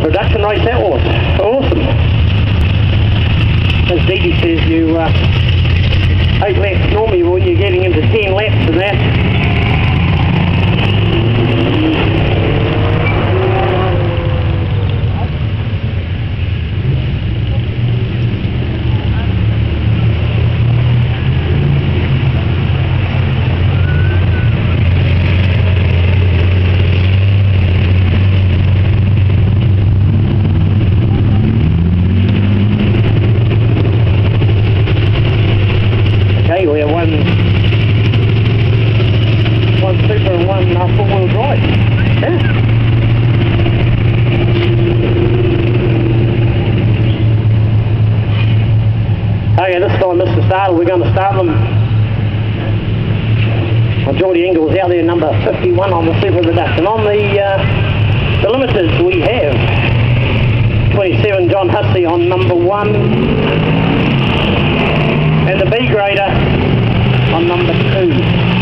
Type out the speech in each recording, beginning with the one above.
production race that was. Awesome. As Dee Dee says, you 8 laps normally when you're getting into 10 laps and that. We have one super and one four-wheel drive. Yeah. Okay, this time, Mr. Startle, we're going to start them. Geordie Ingles out there, number 51 on the super production. On the limiters, we have 27 John Hussey on number 1. And the B grader on number 2.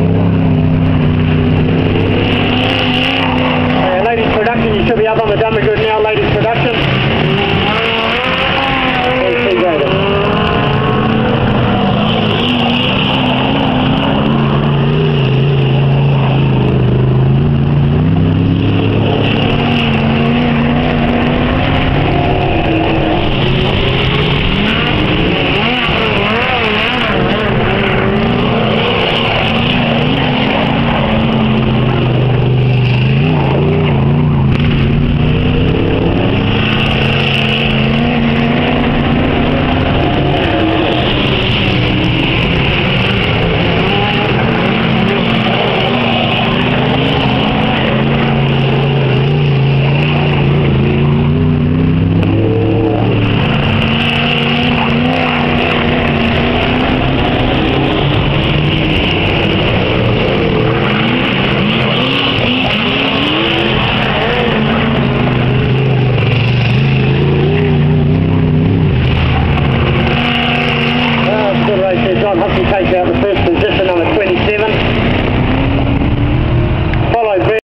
You should be up on the Dummy